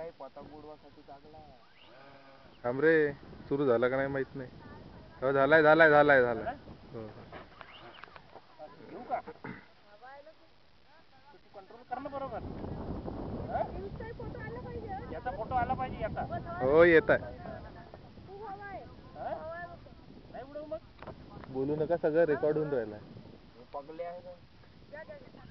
चांगला आहे, पतंग उडवासाठी चांगला आहे. थांब रे, सुरू झाला का नाही माहित नाही. हो झालाय झालाय झालाय झालाय. हो येऊ का? तू कंट्रोल कर ना बरोबर. याचा फोटो आला पाहिजे याचा. हो येत आहे. नाही उडव मग. बोलू नका, सगळं रेकॉर्ड होऊन राहिलं. पगले आहे.